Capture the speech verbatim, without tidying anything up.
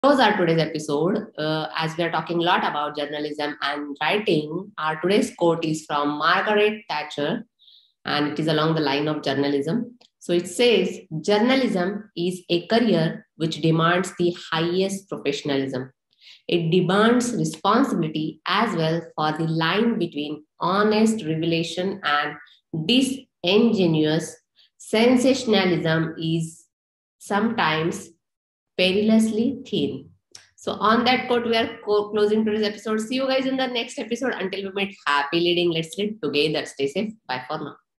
Close our today's episode. Uh, as we are talking a lot about journalism and writing, our today's quote is from Margaret Thatcher, and it is along the line of journalism. So it says, journalism is a career which demands the highest professionalism. It demands responsibility as well, for the line between honest revelation and disingenuous sensationalism is sometimes perilously thin. So, on that quote, we are co- closing today's episode. See you guys in the next episode. Until we meet, happy leading. Let's lead together. Stay safe. Bye for now.